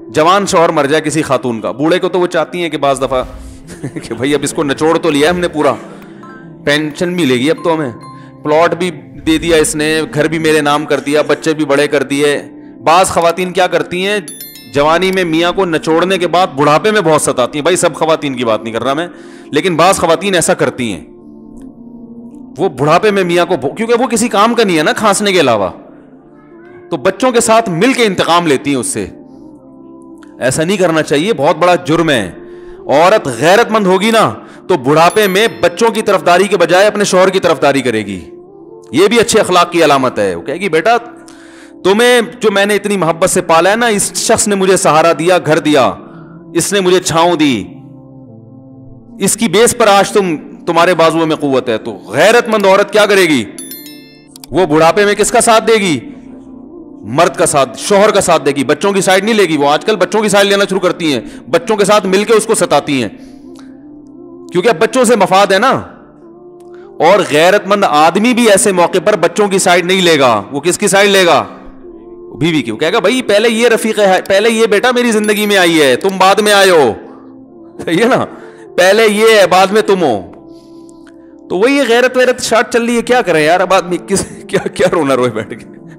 جوان شوہر مر جائے کسی خاتون کا, بوڑھے کو تو وہ چاہتی ہیں کہ بعض دفعہ کہ بھائی اب اس کو نچوڑ تو لیا ہم نے پورا, پینشن ملے گی اب تو ہمیں, پلاٹ بھی دے دیا اس نے, گھر بھی میرے نام کر دیا, بچے بھی بڑے کر دیے. بعض خواتین کیا کرتی ہیں, جوانی میں میاں کو نچوڑنے کے بعد بڑھاپے میں بہت ستاتی ہیں. بھائی سب خواتین کی بات نہیں کر رہا میں, لیکن بعض خواتین ایسا کرتی ہیں, وہ بڑھاپے میں میاں کو, کیونکہ وہ کسی کام کا نہیں ہے نا کھانسنے کے علاوہ, تو بچوں کے ساتھ مل کے انتقام لیتی ہیں اس سے. ایسا نہیں کرنا چاہیے, بہت بڑا جرم ہے. عورت غیرت مند ہوگی نا تو بڑھاپے میں بچوں کی طرفداری کے بجائے اپنے شوہر کی طرفداری کرے گی. یہ بھی اچھے اخلاق کی علامت ہے. وہ کہے گی بیٹا تمہیں جو میں نے اتنی محبت سے پالا ہے نا, اس شخص نے مجھے سہارا دیا, گھر دیا, اس نے مجھے چھاؤں دی, اس کی بیس پر آج تمہارے بازوؤں میں قوت ہے. تو غیرت مند عورت کیا کرے گی, وہ بڑھاپے میں کس کا ساتھ دے گی, مرد کا ساتھ, شوہر کا ساتھ دے گی, بچوں کی سائڈ نہیں لے گی. وہ آج کل بچوں کی سائڈ لینا شروع کرتی ہیں, بچوں کے ساتھ مل کے اس کو ستاتی ہیں, کیونکہ اب بچوں سے مفاد ہے نا. اور غیرت مند آدمی بھی ایسے موقع پر بچوں کی سائڈ نہیں لے گا. وہ کس کی سائڈ لے گا, بیوی کی. وہ کہے گا بھائی پہلے یہ رفیق ہے, پہلے یہ بیٹا میری زندگی میں آئی ہے, تم بعد میں آئے ہو, صحیح ہے نا, پہلے یہ ہے بعد میں تم ہو. تو وہی غیرت ویرت شارٹ چل رہی ہے, کیا کریں یار اب آدمی, کیا رونا روئے بیٹھ کے.